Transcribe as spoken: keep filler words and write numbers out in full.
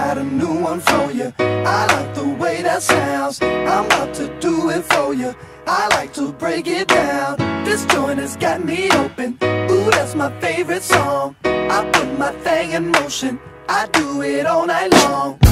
got a new one for you. I like the way that sounds. I'm about to do it for you. I like to break it down. This joint has got me open. Ooh, that's my favorite song. I put my thing in motion. I do it all night long.